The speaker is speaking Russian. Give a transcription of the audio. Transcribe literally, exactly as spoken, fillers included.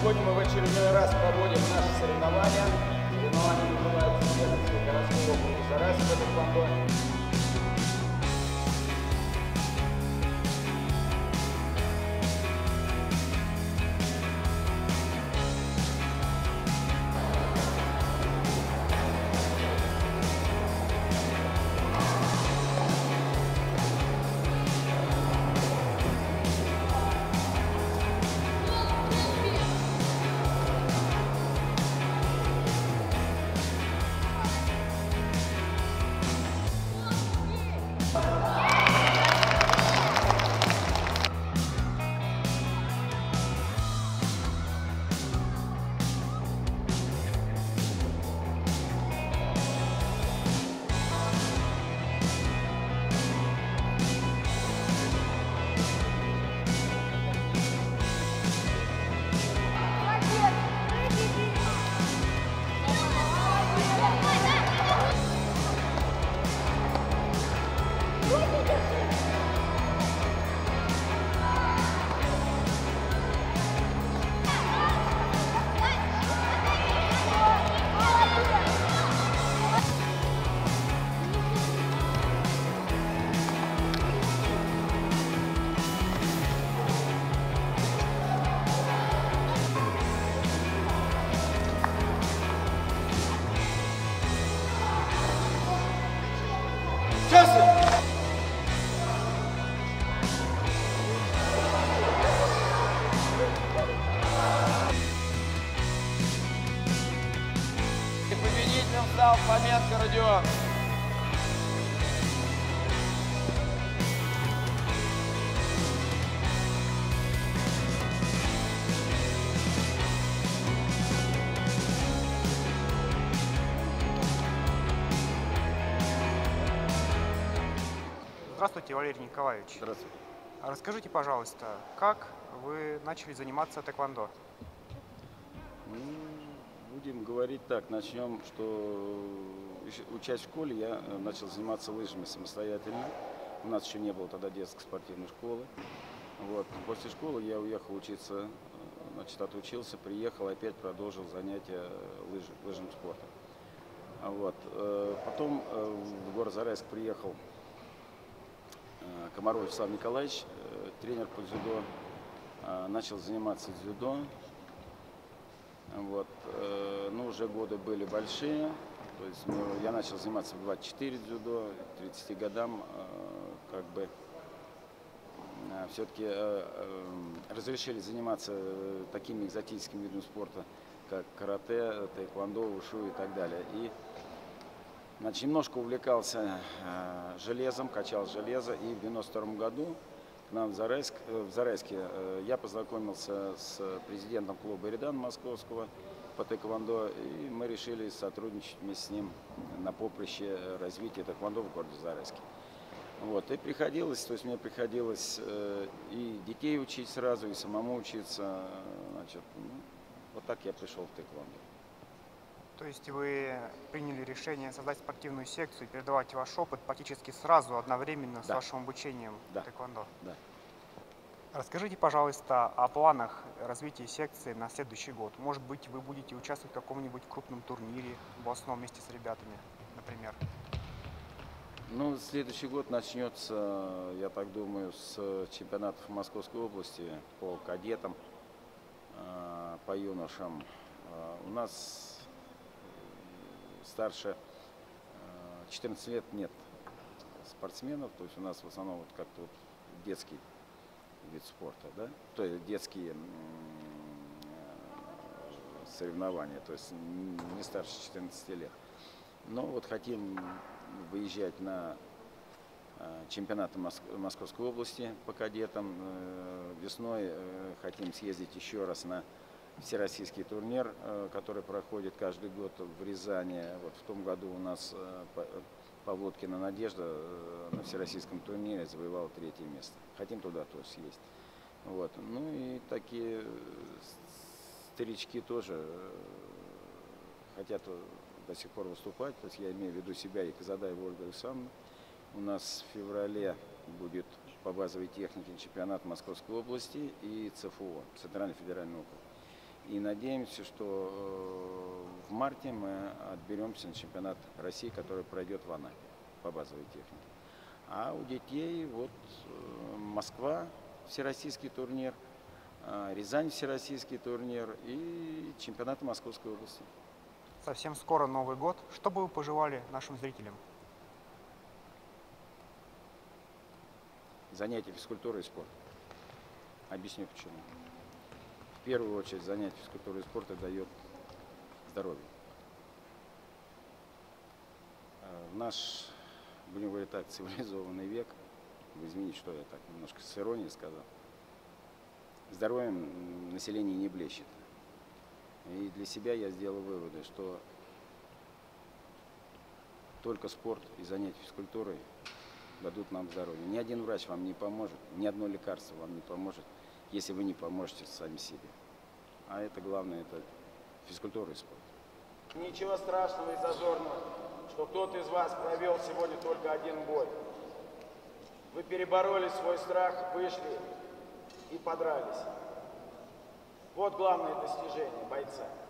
Сегодня мы в очередной раз проводим наши соревнования. Соревнования называются Свердловский городской округ Зарайска тэквондо. Победителем стал Фоменко Родион. Здравствуйте, Валерий Николаевич. Здравствуйте. Расскажите, пожалуйста, как вы начали заниматься тэквондо? Ну, будем говорить так, начнем, что учась в школе, я начал заниматься лыжами самостоятельно. У нас еще не было тогда детской спортивной школы. Вот. После школы я уехал учиться, значит, отучился, приехал, опять продолжил занятия лыж, лыжным спортом. Вот. Потом в город Зарайск приехал Комаров Вячеслав Николаевич, тренер по дзюдо, начал заниматься дзюдо. Вот. Ну, уже годы были большие, то есть ну, я начал заниматься в двадцать четыре дзюдо, к тридцати годам как бы все-таки разрешили заниматься такими экзотическими видами спорта, как карате, тэквондо, ушу и так далее. И значит, немножко увлекался железом, качал железо, и в девяносто втором году к нам в, Зарайск, в Зарайске я познакомился с президентом клуба «Эридан» московского по тэквондо, и мы решили сотрудничать вместе с ним на поприще развития тэквондо в городе Зарайске. Вот, и приходилось, то есть мне приходилось и детей учить сразу, и самому учиться. Значит, ну, вот так я пришел в тэквондо. То есть вы приняли решение создать спортивную секцию и передавать ваш опыт практически сразу, одновременно с Да. вашим обучением Да. тэквондо? Да. Расскажите, пожалуйста, о планах развития секции на следующий год. Может быть, вы будете участвовать в каком-нибудь крупном турнире областном вместе с ребятами, например? Ну, следующий год начнется, я так думаю, с чемпионатов Московской области по кадетам, по юношам. У нас старше четырнадцати лет нет спортсменов, то есть у нас в основном вот как-то вот детский вид спорта, да, то есть детские соревнования, то есть не старше четырнадцати лет. Но вот хотим выезжать на чемпионаты Московской области по кадетам. Весной хотим съездить еще раз на всероссийский турнир, который проходит каждый год в Рязани. Вот в том году у нас Павлоткина Надежда на всероссийском турнире завоевала третье место. Хотим туда тоже съездить. Вот. Ну и такие старички тоже хотят до сих пор выступать. То есть я имею в виду себя и Казадаева Ольга Александровна. У нас в феврале будет по базовой технике чемпионат Московской области и ЦФО, Центральный федеральный округ. И надеемся, что в марте мы отберемся на чемпионат России, который пройдет в Анапе по базовой технике. А у детей вот Москва, всероссийский турнир, Рязань, всероссийский турнир и чемпионат Московской области. Совсем скоро Новый год. Что бы вы пожелали нашим зрителям? Занятия физкультурой и спортом. Объясню почему. В первую очередь занятие физкультурой и спорта дает здоровье. В наш, будем говорить так, цивилизованный век, вы извините, что я так немножко с иронией сказал, здоровьем население не блещет. И для себя я сделал выводы, что только спорт и занятия физкультурой дадут нам здоровье. Ни один врач вам не поможет, ни одно лекарство вам не поможет, если вы не поможете сами себе. А это главное, это физкультура и спорт. Ничего страшного и зазорного, что кто-то из вас провел сегодня только один бой. Вы перебороли свой страх, вышли и подрались. Вот главное достижение бойца.